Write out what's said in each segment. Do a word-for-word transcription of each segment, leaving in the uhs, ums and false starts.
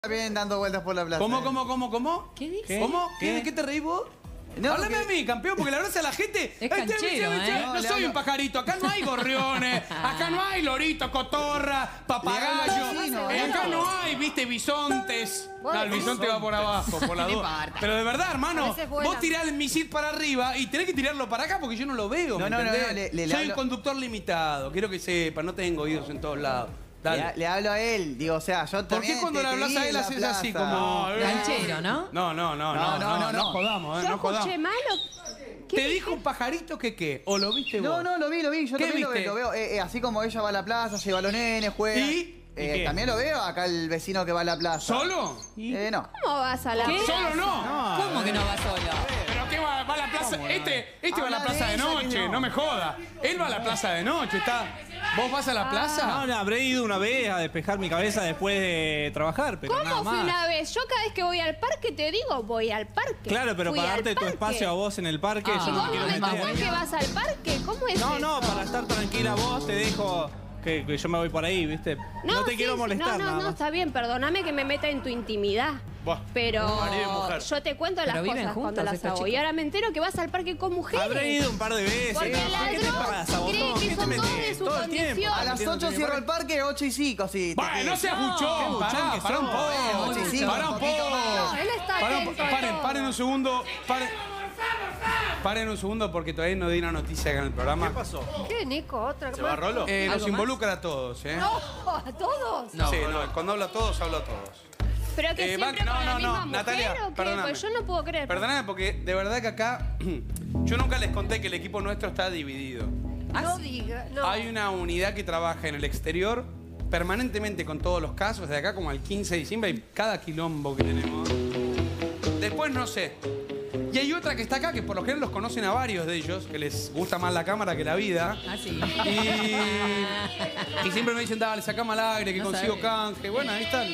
Bien dando vueltas por la plaza. ¿Cómo, cómo, cómo, cómo? ¿Qué dice? ¿Cómo? ¿Qué? ¿Qué? ¿De qué te reís vos? No, Háblame porque- a mí, campeón, porque la verdad es a la gente... Es Ay, te- canchero, te- te- ¿eh? No, No, le soy hablo- un pajarito, acá no hay gorriones, acá no hay lorito, cotorra, papagayo, Le hablo al vecino, eh, ¿eh? acá no hay, viste, bisontes. Bueno, No, el bisonte va por abajo, por la No duda. importa. Pero de verdad, hermano, Parece buena. vos tirás el misil para arriba y tenés que tirarlo para acá porque yo no lo veo, No, ¿me no, no, entendés? no, le- le- le Soy hablo- un conductor limitado, quiero que sepa, no tengo oídos en todos lados. Le, Dale. le hablo a él, digo, o sea, yo ¿Por también qué cuando te- le te hablas vi a él en la haces así plaza. como... Canchero, ¿no? No, no, no, no, no, no, no jodamos, eh, ¿Yo no jodamos. escuché mal o qué ¿Te dije? dijo un pajarito que qué? ¿O lo viste vos? No, no, lo vi, lo vi, yo ¿Qué también lo, viste? lo veo. Eh, eh, así como ella va a la plaza, lleva a los nenes, juega. ¿Y? Eh, ¿Y qué? también lo veo acá el vecino que va a la plaza. ¿Solo? Eh, no. ¿Cómo vas a la ¿Qué? plaza? ¿Solo no? ¿Cómo que no va solo? ¿Pero qué va, va a la plaza? Este, este va a la Habla plaza de de ella, que noche, no. no me joda. Él va a la plaza de noche, está... ¿Vos vas a la plaza? No, no, habré ido una vez a despejar mi cabeza después de trabajar, pero nada ¿Cómo fui más. una vez? Yo cada vez que voy al parque te digo, voy al parque. Claro, pero Fui para al darte tu parque. espacio a vos en el parque, Ah. yo ¿Y no vos me quiero no me más contás meter. que vas al parque? ¿Cómo es No, eso? no, para estar tranquila vos te dejo que, que yo me voy por ahí, ¿viste? No, te sí, quiero sí, molestar No, no, nada no, más. está bien, perdóname que me meta en tu intimidad. Buah, Pero marido y mujer. yo te cuento las Pero viven cosas cuando juntos las estos hago. chicos. Y ahora me entero que vas al parque con mujeres. Habré ido un par de veces. Porque ¿Qué te ladrón pasa, cree botón? que ¿Qué te son todos de metes? su Todo el tiempo. condición. A las metiéndote ocho en mi cierro el parque. parque, ocho y cinco, sí. te- Bueno, no seas No, buchón, qué buchón pará, que pará un sos. poco. Bueno, sí, sí, Pará un un poquito poco. más. No, él está Pará un atento po- a Paren, todo. paren un segundo. Paren. Paren un segundo porque todavía no di una noticia acá en el programa. ¿Qué pasó? ¿Qué, Nico? ¿Otra ¿Se va Rolo? Eh, ¿Algo los más? involucra a todos, ¿eh? No, a todos. Sí, no, cuando habla a todos, habla a todos. Pero que Eh, siempre van- no, con la no, misma no, mujer Natalia, o qué? perdóname. Pues yo no puedo creer. Perdóname porque de verdad que acá yo nunca les conté que el equipo nuestro está dividido. No diga, no. Hay una unidad que trabaja en el exterior permanentemente con todos los casos, de acá como al quince de diciembre, y cada quilombo que tenemos. Después no sé. Y hay otra que está acá, que por lo general los conocen a varios de ellos, que les gusta más la cámara que la vida. Ah, sí. Y, y siempre me dicen, dale, sacame al aire, que No consigo sabe. canje. Bueno, ahí están.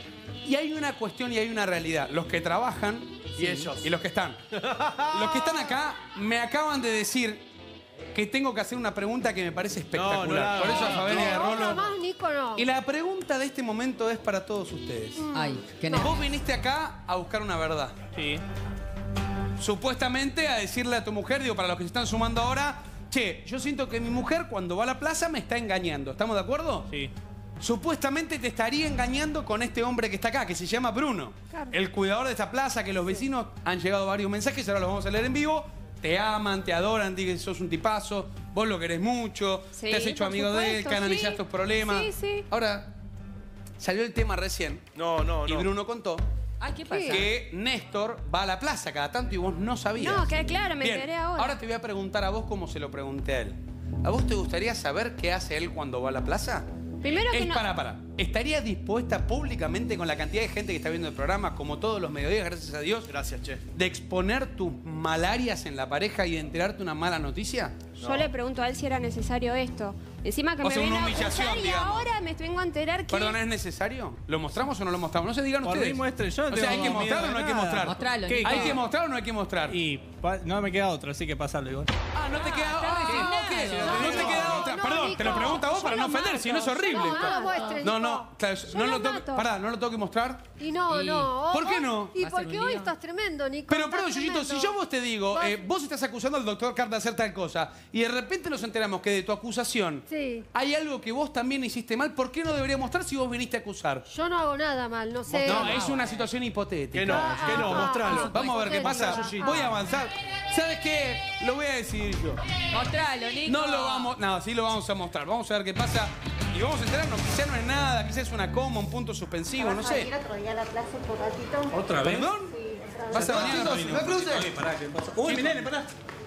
Y hay una cuestión y hay una realidad. Los que trabajan y ellos. Y los que están. Los que están acá me acaban de decir que tengo que hacer una pregunta que me parece espectacular. No, no la Por eso a hagas. Fabián y a No, Rolo. no más, Nico, no. Y la pregunta de este momento es para todos ustedes. Ay, qué nervio. Vos viniste acá a buscar una verdad. Sí. Supuestamente a decirle a tu mujer, digo, para los que se están sumando ahora, che, yo siento que mi mujer cuando va a la plaza me está engañando. ¿Estamos de acuerdo? Sí. Supuestamente te estaría engañando con este hombre que está acá, que se llama Bruno. Claro. El cuidador de esta plaza, que los vecinos han llegado varios mensajes, ahora los vamos a leer en vivo. Te aman, te adoran, dicen que sos un tipazo, vos lo querés mucho, Sí, te has hecho por amigo de él, supuesto, canalizás sí. tus problemas. Sí, sí. Ahora, salió el tema recién No, no, y no. Bruno contó Ay, ¿qué pasa? que Néstor va a la plaza cada tanto y vos no sabías. No, que claro, me Bien, enteré ahora. te voy a preguntar a vos como se lo pregunté a él. ¿A vos te gustaría saber qué hace él cuando va a la plaza? Primero que Es no. para, para. ¿Estarías dispuesta públicamente con la cantidad de gente que está viendo el programa, como todos los mediodías, gracias a Dios, Gracias, che. de exponer tus malarias en la pareja y de enterarte una mala noticia? Yo le pregunto a él si era necesario esto. Encima que O me sea, viene una a humillación, acusar y digamos. ahora me vengo a enterar que... Perdón, ¿es necesario? ¿Lo mostramos o no lo mostramos? No se digan Por ustedes. mí muestren, yo no O sea, ¿hay tengo que miedo mostrar o de no hay que nada. mostrar? Mostralo, ¿Qué? Nico. ¿Hay que mostrar o no hay que mostrar? Y pa- no me queda otro, así que pasarlo igual. Ah, no te queda está ah, resignado. ok. No te queda otra. No, Perdón, Nico, te lo pregunto a vos yo para no lo ofender, mato. si no es horrible. No, esto. no lo muestres, No, Nico. no, claro, Yo no lo lo tengo, mato. pará, ¿no lo tengo que mostrar? Y no, Y- no. ¿Por qué Hoy- no? Y Va a ser porque un hoy lío. estás tremendo, Nico. Pero, estás perdón, Yuyito, si tremendo. yo vos te digo, Vos- eh, vos estás acusando al doctor Carr de hacer tal cosa, y de repente nos enteramos que de tu acusación Sí. hay algo que vos también hiciste mal, ¿por qué no debería mostrar si vos viniste a acusar? Yo no hago nada mal, no sé. No, es una situación hipotética. Que no, Ah, que no, ah, mostralo. ah, Vamos a ver qué pasa. hipotética. Voy a avanzar. ¿Sabes qué? Lo voy a decidir yo. Mostralo, Nico. No lo vamos, no, sí lo vamos a mostrar. Vamos a ver qué pasa y vamos a enterarnos. Quizá no es nada, quizá es una coma, un punto suspensivo, no ¿Vas a sé. venir otro día a la plaza por ratito? ¿Otra vez? ¿Perdón? Sí, otra vez. ¿Vas a venir a la Chicos, no cruces. Oye, pará, ¿qué pasa? Uy, mi nene, pará.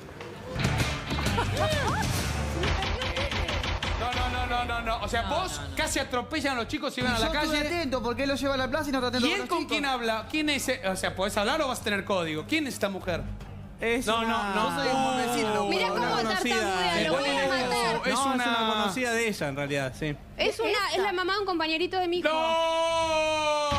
No, no, no, no, no, no. O sea, vos casi atropellan a los chicos y van a Yo la estoy calle. atento porque él lo lleva a la plaza y no está atento ¿Y con él los con chicos. quién habla? ¿Quién es? e- O sea, ¿podés hablar o vas a tener código? ¿Quién es esta mujer? Es No, una- no, no. Yo soy un vecino. Mirá una cómo conocida. tartamudea, lo voy a No, matar. es no, una- es una conocida de ella, en realidad, sí. Es una, es la mamá de un compañerito de mi hijo. ¡No!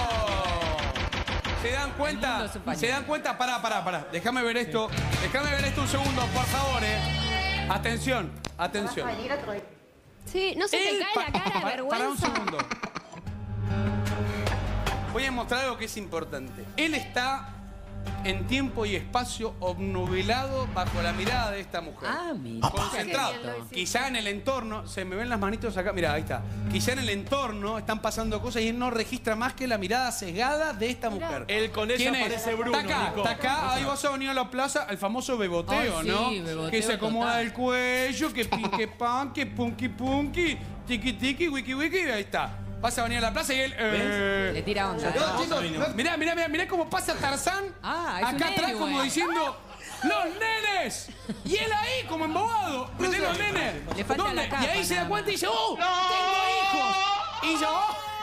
¿Se dan El cuenta? mundo es un pañuelo. ¿Se dan cuenta? Pará, pará, pará. Déjame ver esto. Déjame ver esto un segundo, por favor, eh. Atención, ¿Vas atención. a venir otro día? Sí, no se te Él- cae la pa- cara de pa- vergüenza. Pará un segundo. voy a mostrar algo que es importante. Él está en tiempo y espacio obnubilado bajo la mirada de esta mujer. Ah, mira. Concentrado. Qué bien lo hiciste. Quizá en el entorno, se me ven las manitos acá, mira, ahí está. Quizá en el entorno están pasando cosas y él no registra más que la mirada cegada de esta mujer. Él con eso ¿Quién es? parece Bruno, Está acá, Nico. está acá, ahí vas a venir a la plaza, el famoso beboteo, Ay, sí, ¿no? beboteo que se acomoda total. el cuello, que pinque pan, que punky punky, tiki tiki, wiki wiki, ahí está. Vas a venir a la plaza y él... eh, Le tira onda. No, chicos, no- Mirá, mirá, mirá, mirá cómo pasa Tarzán. Ah, es un acá atrás héroe. como diciendo... ¡Los nenes! Y él ahí como embobado. ¿Viste los nenes? Le falta ¿Dónde? la capa, y ahí se da nada cuenta y más. dice, ¡oh! ¡Tengo hijos! Y yo...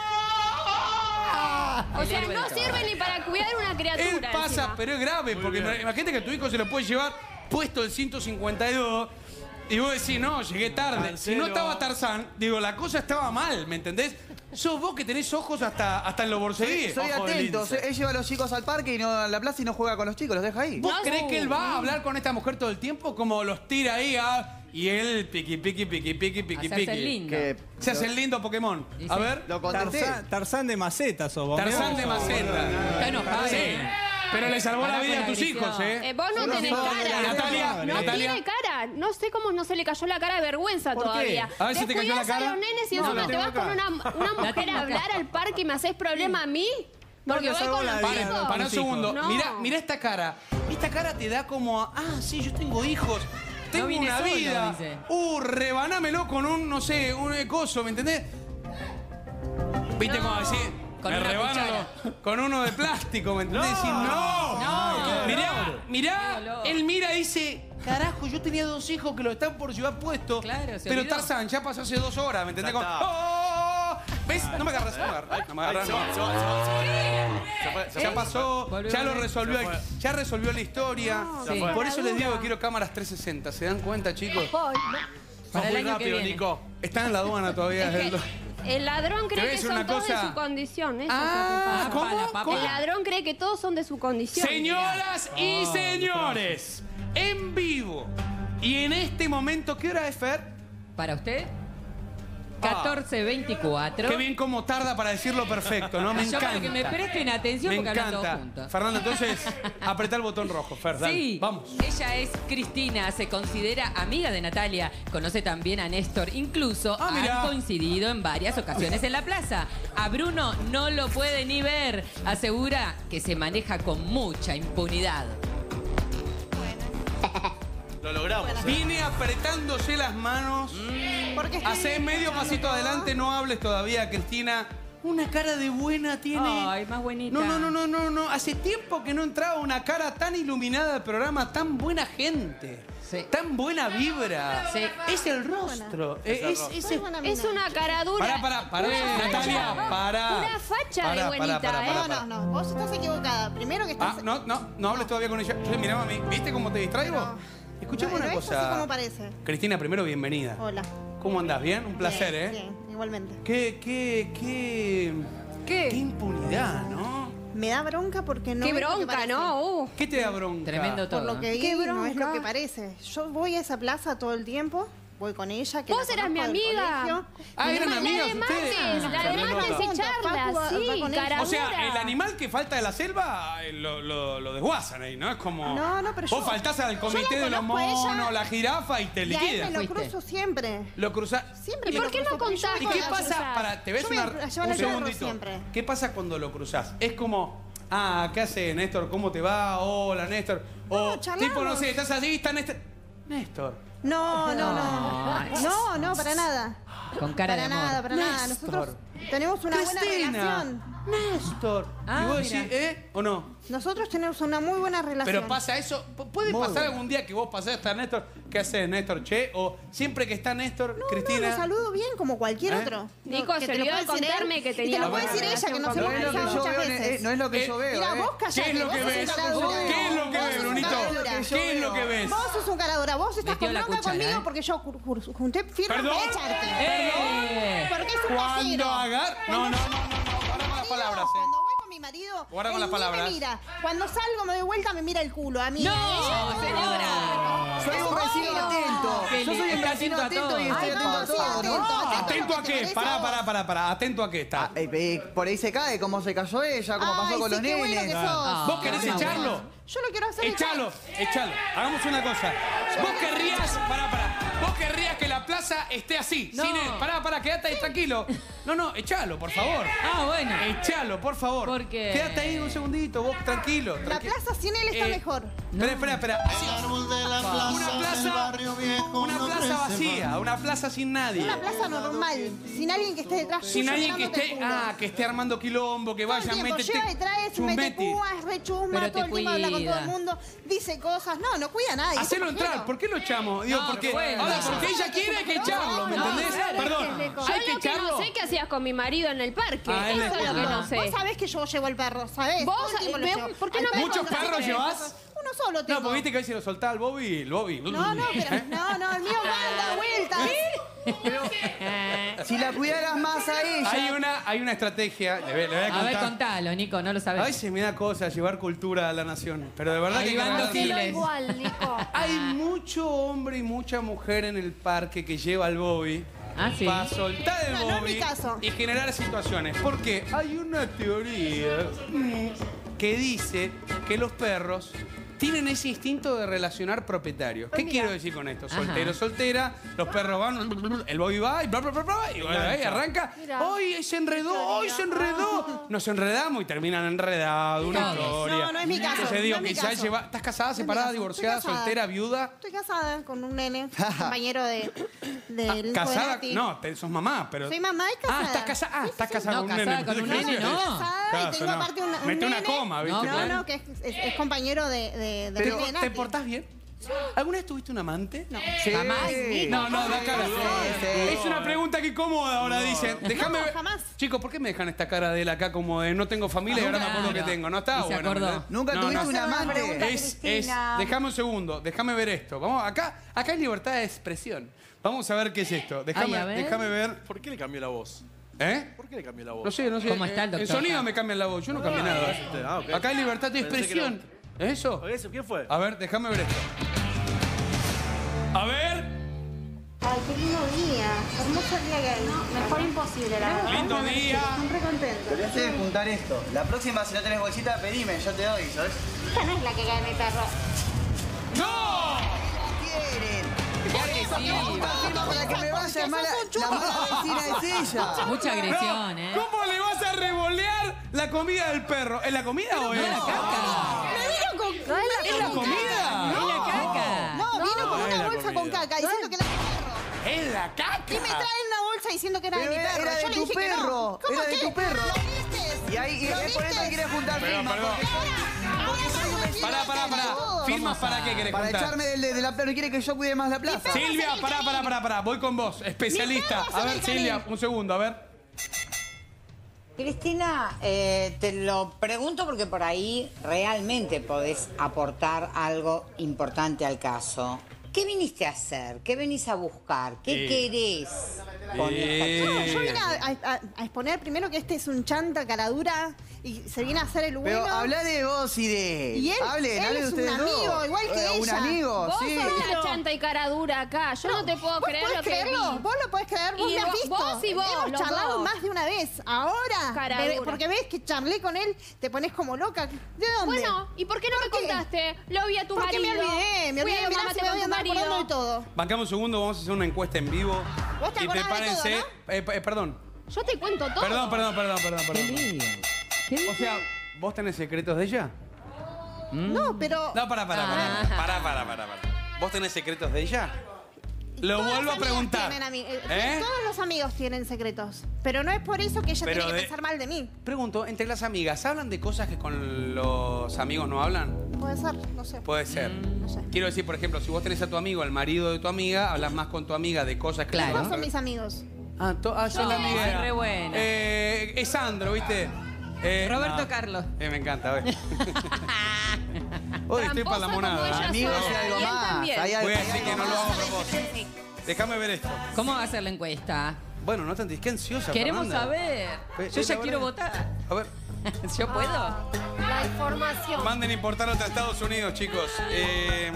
O sea, El héroe no de sirve ni para cuidar una criatura. Él pasa, encima. pero es grave, porque imagínate que a tu hijo se lo puede llevar puesto el ciento cincuenta y dos y vos decís, no, llegué tarde. Si no estaba Tarzán, digo, la cosa estaba mal, ¿me entendés? Sos vos que tenés ojos hasta, hasta en lo borseguí. Soy Ojo de atento. lince. Él lleva a los chicos al parque y no a la plaza y no juega con los chicos, los deja ahí. ¿Vos No, creés no. que él va a hablar con esta mujer todo el tiempo? Como los tira ahí a... Y él piqui, piqui, piqui, piqui, piqui, Hacerse piqui. lindo. Que Se hace el lindo Pokémon. Dice- A ver. lo contesté. Tarzán, Tarzán de maceta sos vos. Tarzán de Mirá vos. maceta. Está enojado. Sí. Pero le salvó Pará la vida con a tus la hijos, agresión. ¿eh? Eh, vos no Uno tenés solo, cara. Natalia, No Natalia. tiene cara. No sé cómo no se le cayó la cara de vergüenza ¿Por qué? todavía. A ver si te cayó la Descuidás cara. a los nenes y No, encima no te vas tengo con cara. una, una mujer tengo a hablar cara. al parque y me haces problema a mí. Porque te voy salvó con la los vida. chicos. Para un segundo. No. Mira, mira esta cara. Esta cara te da como, ah, sí, yo tengo hijos. Tengo vine una solo, vida. dice. Uh, rebanámelo con un, no sé, un coso, ¿me entendés? ¿Viste No. cómo decir? Con Me una rebano cuchara. con uno de plástico, ¿me entendés? Decís, no. No. Mirá, mirá, Qué dolor. él mira y dice, carajo, yo tenía dos hijos que lo están por llevar puesto. Claro, se pero olvidó. Tarzán ya pasó hace dos horas, ¿me entendés? Ya Con- está. ¡Oh! ¿Ves? No me agarras, no me agarras. No me agarras, no. Ya pasó, Volvió ya a lo ver. resolvió, Se fue. ya resolvió la historia. Sí. fue. Por eso les digo que quiero cámaras trescientos sesenta. ¿Se dan cuenta, chicos? Ay, no. Para el muy año que rápido, viene. Nico. Están en la aduana todavía. Es desde el do- que el ladrón Te voy cree a que decir son una todos de cosa. su condición. Eso Ah, es lo que pasa. ¿cómo? la papa. ¿Cómo? El ladrón cree que todos son de su condición. Señoras y Oh, señores, en vivo y en este momento, ¿qué hora es, Fer? Para usted, catorce veinticuatro. Qué bien cómo tarda para decirlo perfecto, ¿no? Me Yo encanta. para que me presten atención Me porque hablan todos encanta. juntos. Fernando, entonces, apretá el botón rojo, Fer, dale. Sí, Vamos. ella es Cristina, se considera amiga de Natalia, conoce también a Néstor, incluso Ah, mirá. han coincidido en varias ocasiones en la plaza. A Bruno no lo puede ni ver, asegura que se maneja con mucha impunidad. Lo logramos. ¿eh? Vine apretándose las manos. Porque estoy Hacé medio pasito adelante, no hables todavía, Cristina. Una cara de buena tiene. Ay, más buenita. No, no, no, no, no, no. Hace tiempo que no entraba una cara tan iluminada al programa, tan buena gente. Sí. Tan buena vibra. Sí. Es el rostro. Eh, Es, es, Soy es- buena Es mina. una cara dura. Pará, pará, pará. Una Natalia, facha. pará. Una facha Pará, de pará, buenita, pará, ¿eh? pará, No, no, no. Vos estás equivocada. Primero que estás... Ah, no, no, no hables todavía con ella. Yo, mirá, mami, ¿viste cómo te distraigo? No. Escuchame No, una no es cosa. así como parece. Cristina, primero, bienvenida. Hola. ¿Cómo andás? ¿Bien? Un placer, Bien, ¿eh? Bien, igualmente. Qué, qué, qué... ¿Qué? Qué impunidad, ¿no? Me da bronca porque no Qué es lo que bronca, parece. ¿no? Uh. ¿Qué te da bronca? Tremendo todo. Por lo que vi, Qué no es lo bronca. que parece. Yo voy a esa plaza todo el tiempo, voy con ella, que Vos la eras mi conozco del amiga. colegio. Ah, Y eran no me- amigas La de ustedes. martes, la de Salimos martes y juntos, charla, Facu va- sí, va con ella. cara O sea, dura. el animal que falta de la selva eh, lo, lo, lo desguazan ahí, ¿no? Es como. No, no, pero Vos yo- faltás al yo comité la de los conozco a ella monos, la jirafa y te Y a él liquida. me lo Fuiste. cruzo siempre. Lo cruzás. Siempre ¿Y me por lo qué no cruzo, porque yo contás ¿Y voy qué con cuando la- pasa? cruzás? Para, te ves Yo voy una. a llevar Un al perro segundito. siempre. ¿Qué pasa cuando lo cruzás? Es como. Ah, ¿qué hace Néstor? ¿Cómo te va? Hola, Néstor. O No, charlamos. tipo, no sé, estás allí, está Néstor. Néstor. No, no, no. Ay. No, no, para nada. Con cara Para de amor. nada, para nada. Néstor. Nosotros tenemos una buena Cristina. relación. Néstor. Ah, y vos mira. decís, ¿eh? ¿O no? Nosotros tenemos una muy buena relación. Pero pasa eso, P- ¿puede Muy pasar bueno. algún día que vos pasás hasta Néstor? ¿Qué haces, Néstor? Che, o siempre que está Néstor, No, Cristina. no, lo saludo bien como cualquier ¿Eh? otro. Nico, que se te lo olvidó de puede decir contarme él, que y tenía te lo una puede decir buena ella, que nos relación hemos No es lo que cruzado yo muchas veo, en- veces. eh, no es lo que Eh, yo veo. Mira, eh. vos callate. ¿Qué es lo vos que sos un ves? cara dura. ¿Qué es lo que Vos ves, sos un Brunito? cara dura. ¿Qué es lo que ves? Vos sos un cara dura. Vos estás Metió con la bronca cuchara, conmigo ¿eh? porque yo cur- cur- junté firme ¿Perdón? para echarte. ¡Eh! Porque es un Cuando casero. agar... No, no, no, no, no, ahora más palabras, Cuando eh. voy con mi marido, Guarda con él las ni palabras. me mira. Cuando salgo, me doy vuelta, me mira el culo. A mí. No, a ella. señora. Soy un vecino atento. Qué Yo soy un lindo. vecino Está atento atento y a estoy Ay, atento a no, sí, todo, ¿no? atento. ¿Atento a ¿Te qué? parece Pará, vos? pará, pará, pará. ¿Atento a qué está? Ah, eh, eh, por ahí se cae, como se cayó ella, como pasó Ay, con sí, los qué bueno nenes. que sos. ¿Vos querés qué echarlo? bueno. Yo lo quiero hacer. Echalo, echalo. Hagamos una cosa. Vos querrías, pará, pará. Vos querrías que la plaza esté así. No. Sin él. Pará, pará, quédate ahí tranquilo. No, no, echalo, por favor. Ah, bueno. Echalo, por favor. ¿Por qué? Quédate ahí un segundito, vos tranquilo. La tranqui- plaza sin él está Eh, mejor. Espera, espera, espera. Así- Una plaza, una plaza vacía, una plaza sin nadie. Una plaza normal, sin alguien que esté detrás. Sin tuyo alguien que mirándote esté, el culo. ah, que esté armando quilombo, que Todo el vaya, tiempo métete. lleva y trae, mete chumbeti. púas, rechuma, Pero todo te el tiempo habla con todo cuida. el mundo, dice cosas. No, no cuida a nadie. Hacelo es entrar, pajero. ¿por qué lo echamos? Digo, No, porque, pero bueno. ahora, porque ella quiere hay que echarlo, ¿me no, entendés? claro, Perdón, Yo hay que lo que echarlo. no sé qué hacías con mi marido en el parque. Ah, él Eso es- es lo que no Vos sé. sabés que yo llevo el perro, ¿sabés? Vos, Todo el tiempo lo eh, llevo. ¿por qué Al no me perro ¿Muchos cuando perros hace llevas? cosas, Uno solo tengo. No, porque viste que hoy se lo soltaba el Bobby, el Bobby. No, no, pero no, no, el mío va a dar vueltas. Si la cuidaras más a ella. Hay una, hay una estrategia, le voy, le voy a A ver, contar. contalo, Nico, no lo A sabes. veces me da cosa llevar cultura a la nación, pero de verdad Ahí que hay que van los agradecele. giles. Igual, Nico. Hay mucho hombre y mucha mujer en el parque que lleva al Bobby Ah, sí. para soltar el No, no es Bobby mi caso. y generar situaciones. Porque hay una teoría mm, que dice que los perros tienen ese instinto de relacionar propietarios. ¿Qué quiero decir con esto? Ajá. Soltero, soltera, los perros van, el Bobby va y bla, bla, bla, bla, y bueno, ahí arranca. Mira. ¡Ay, se enredó! ¡Ay, se enredó! Nos enredamos y terminan enredados, una Todos. historia. No, no es mi caso, Entonces digo, no es mi quizás caso. lleva... ¿Estás casada, separada, caso, divorciada, estoy casada. soltera, viuda? Estoy casada con un nene, compañero de, del hijo de ¿Casada? Nati. No, te- sos mamá, pero... Soy mamá y casada. Ah, estás casada. Ah, estás casada No, con un casada nene. con un nene, Estoy no. casada Claro, y tengo no. aparte un, un Mete una nene. coma, ¿viste? No, no, que es, es- es compañero de, de, de Pero, de ¿te Nati. portás bien? ¿Alguna vez tuviste un amante? No. Sí. Jamás. No, no, da cara. Sí, sí. Es una pregunta que cómoda ahora dicen. Déjame No, ver. jamás. Chicos, ¿por qué me dejan esta cara de él acá como de no tengo familia y ahora me acuerdo que Claro. tengo? No está Y se bueno. acordó. ¿verdad? ¿Nunca No, tuviste no. un amante? Es, es, déjame un segundo, déjame ver esto. Vamos, acá, acá hay libertad de expresión. Vamos a ver qué es esto. Déjame, Ay, a ver. déjame ver. ¿Por qué le cambió la voz? ¿Eh? ¿Por qué le cambió la voz? No sé, no sé. ¿Cómo está el En doctor? sonido me cambian la voz, yo no cambié nada. Ah, ok. Acá hay libertad de Pensé que expresión. ¿Eso? ¿Eso? ¿Quién fue? A ver, déjame ver esto. A ver. Ay, qué lindo día. Hermoso día que hay. Mejor imposible, la verdad. Lindo día. Estoy re contenta. Deberías de juntar esto. La próxima, si no tenés bolsita, pedime, yo te doy, ¿sabes? Esta no es la que cae mi perro. ¡No! Quieren. Firma para que me vaya mala, la mala vecina es ella. Mucha agresión, No, ¿eh? ¿cómo le vas a revolear la comida del perro? ¿Es la comida o es? No, la caca. Me vino con... No es la ¿Es la caca. comida? Es la caca. No, vino con es una la bolsa con comida. caca diciendo que era mi perro. ¡Es la caca! Y me traen una bolsa diciendo que era Pero de mi era- perro. era de Yo le tu dije que no. perro, ¿Cómo era de que? tu perro. ¿Lo viste? Y ahí y ¿Lo es por eso viste? que quiere juntar Perdón, firmas. perdón. porque- Ahora soy un vecino Pará, pará, pará. atento. ¿Firmas para qué querés Para contar? echarme de, de la plaza. ¿Quiere que yo cuide más la plaza? Silvia, pará, pará, pará, pará. Voy con vos, especialista. Mi perro A se ver, me Silvia, cae. un segundo, a ver. Cristina, eh, te lo pregunto porque por ahí realmente podés aportar algo importante al caso. ¿Qué viniste a hacer? ¿Qué venís a buscar? ¿Qué Eh. querés con esta Eh. No, chica? yo vine a, a- a exponer primero que este es un chanta caradura y se viene a hacer el bueno. Pero habla de vos y de... Y él- hablen, él hablen de es un ustedes amigo, dos. igual que Eh, Un ella. amigo, Vos sí. sos una chanta y cara dura acá. Yo no, te puedo ¿Vos creer podés lo que creerlo? vi. Vos lo podés creer, vos Y me has vos- visto. vos y vos, Hemos los charlado dos. más de una vez. Ahora, Cara bebé, dura. porque ves que charlé con él, te pones como loca. ¿De dónde? Bueno, ¿y por qué no me ¿Por qué? contaste? Lo vi a tu Porque marido. me olvidé, me Fui olvidé, a mirá, mamarte se me con voy a tu andar acordando de marido. todo. Bancame un segundo, vamos a hacer una encuesta en vivo. Vos te Y acordás de prepárense. todo, eh, eh, perdón. Yo te cuento todo. Perdón, perdón, perdón, perdón, Qué perdón. lío. ¿Qué O sea, ¿vos tenés secretos de ella? No, pero... No, pará, pará, pará. Ah. Pará, pará, pará, pará. ¿Vos tenés secretos de ella? Lo Todas vuelvo a las amigas preguntar. tienen ami- eh, ¿Eh? Todos los amigos tienen secretos. Pero no es por eso que ella Pero tiene que de- pensar mal de mí. Pregunto, entre las amigas, ¿hablan de cosas que con los amigos no hablan? Puede ser, no sé. Puede ser. No sé. Quiero decir, por ejemplo, si vos tenés a tu amigo, el marido de tu amiga, hablas más con tu amiga de cosas que... Claro. Todos son mis amigos. Ah, to- ah, sos la No, amiga. es re buena. Eh, es Sandro, ¿viste? Eh, Roberto no. Carlos. Eh, me encanta, hoy. Hoy estoy para la Tramposa como monada. ella Amigos sola. y algo Y él más. también. Hay algo- Voy a hay decir que algo no lo más. hago a propósito. Déjame ver esto. ¿Cómo va a ser la encuesta? Bueno, no te qué ansiosa, Queremos Fernanda. saber. Eh, Yo eh, ya la quiero verdad- votar. A ver. ¿Yo puedo? La información. Manden importar a Estados Unidos, chicos. Eh,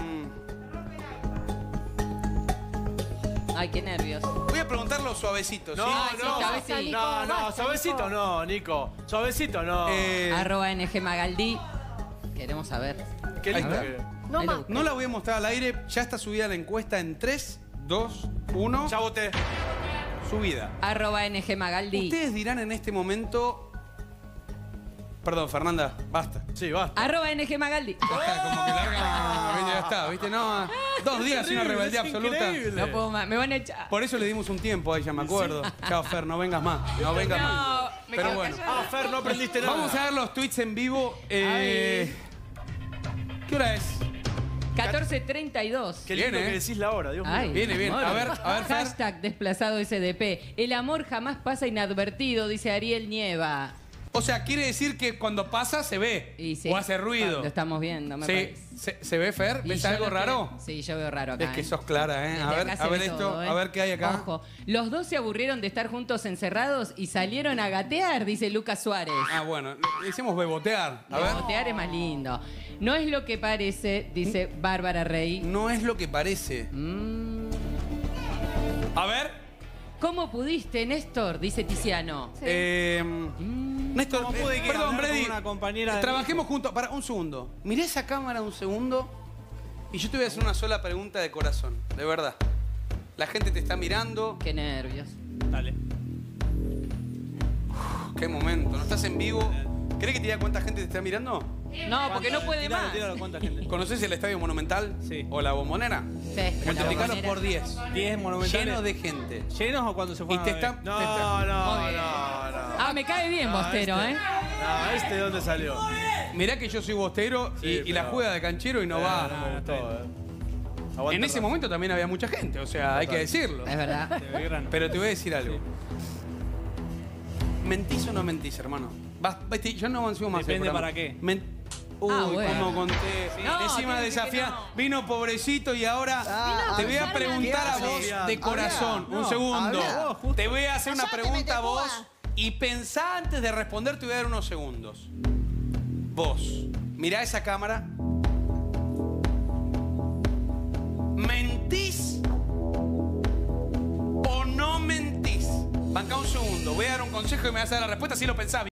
Ay, qué nervios. voy a preguntarlo suavecito, ¿sí? No, Ay, sí, no, cabecito. no, no, Basta, suavecito Nico. no, Nico. Suavecito no. Eh, Arroba N G Magaldi. Queremos saber. Qué ahí lindo está. que... No Ahí más. lo- no la voy a mostrar al aire. Ya está subida la encuesta en tres, dos, uno. Ya voté. Subida. Arroba N G Magaldi. Ustedes dirán en este momento... Perdón, Fernanda, basta. Sí, basta. Arroba N G Magaldi. Ya está, como que larga, ¿viste? Ya está, ¿viste? No, dos días y una Terrible, rebeldía es absoluta. increíble. No puedo más. Me van a echar. Por eso le dimos un tiempo a ella, me acuerdo. Chao, Fer, no vengas más. No vengas No, más. me Pero quedo bueno. callada. Ah, Fer, no aprendiste nada. Vamos a ver los tweets en vivo. Eh, ¿Qué hora es? catorce treinta y dos. Qué lindo Bien, ¿eh? que decís la hora, Dios mío. Ay, Viene, viene. amor. A ver, a ver, Fer. Hashtag desplazado S D P. El amor jamás pasa inadvertido, dice Ariel Nieva. O sea, quiere decir que cuando pasa se ve. Y sí, o hace ruido. Lo estamos viendo, me Sí. parece. ¿Se, se ve, Fer? Y ¿Ves yo algo lo que- raro? Sí, yo veo raro acá. Es que ¿eh? sos clara, ¿eh? A Desde ver, acá se a ver ve esto, todo, ¿eh? a ver qué hay acá. Ojo, los dos se aburrieron de estar juntos encerrados y salieron a gatear, dice Lucas Suárez. Ah, bueno, le hicimos bebotear. A ver. Gatear es más lindo. No es lo que parece, dice Bárbara Rey. No es lo que parece. Mm, A ver. ¿Cómo pudiste, Néstor? Dice Tiziano. Sí. Eh, Néstor, ¿Cómo pude eh, que perdón, hablar con Brady. una compañera de Trabajemos juntos. Para, un segundo. Mirá esa cámara un segundo y yo te voy a hacer una sola pregunta de corazón. De verdad. La gente te está mirando. Qué nervios. Dale. Qué momento. ¿No estás en vivo? ¿Querés que te diga cuánta gente te está mirando? No, porque no puede Tíralo, más. tíralo, ¿cuánta gente? ¿Conoces el Estadio Monumental? Sí. ¿O la Bombonera? Sí, pero la Multiplicalo bombonera- por diez. diez monumentales. Lleno de gente. ¿Llenos o cuando se Y fueron te a beber? están... No, te están- no, no, Muy bien. no. Ah, me cae bien, Bostero, este- ¿eh? No, ¿este de dónde salió? Mirá que yo soy bostero y, Sí, y la pero- juega de canchero y no va. No me gustó, eh. Aguanta En ese Rafa. momento también había mucha gente, o sea, hay que decirlo. Es verdad. De Belgrano. Pero te voy a decir algo. ¿Mentís o no mentís, hermano? Vas- viste, yo no avanzo más. el Depende programa. para qué. Men- Uy, Ah, bueno. cómo conté. No, Encima tiene que desafía. no. Vino pobrecito y ahora Ah, te voy a Vino a preguntar a acusarme. vos Habla. de corazón. Habla. Un No, segundo. habla. Te voy a hacer una Callate, pregunta a vos Metepúa. y pensá antes de responder, te voy a dar unos segundos. Vos, mirá esa cámara. ¿Mentís o no mentís? Banca un segundo. Voy a dar un consejo y me vas a dar la respuesta si lo pensás.